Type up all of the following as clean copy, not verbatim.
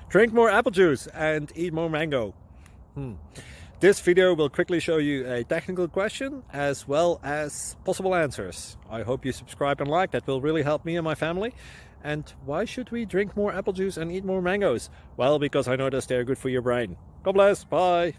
Drink more apple juice and eat more mango. This video will quickly show you a technical question as well as possible answers. I hope you subscribe and like, that will really help me and my family. And why should we drink more apple juice and eat more mangoes? Well, because I noticed they're good for your brain. God bless, bye!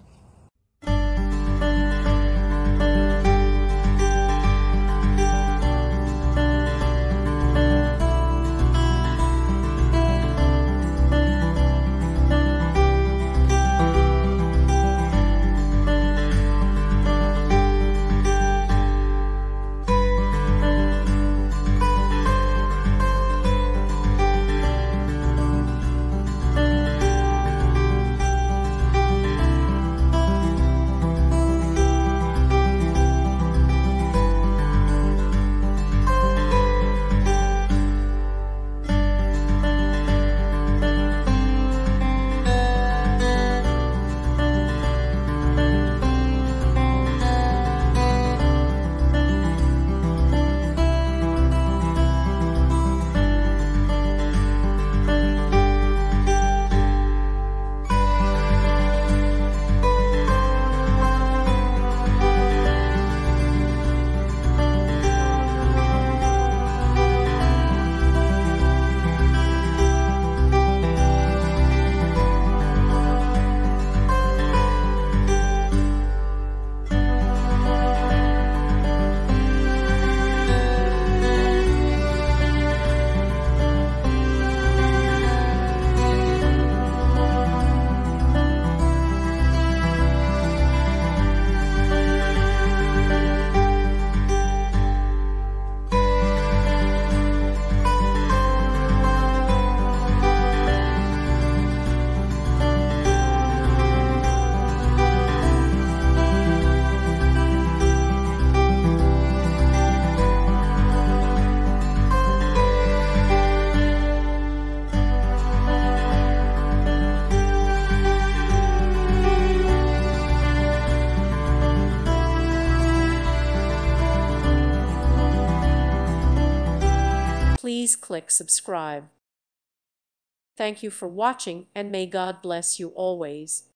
Please click subscribe. Thank you for watching, and may God bless you always.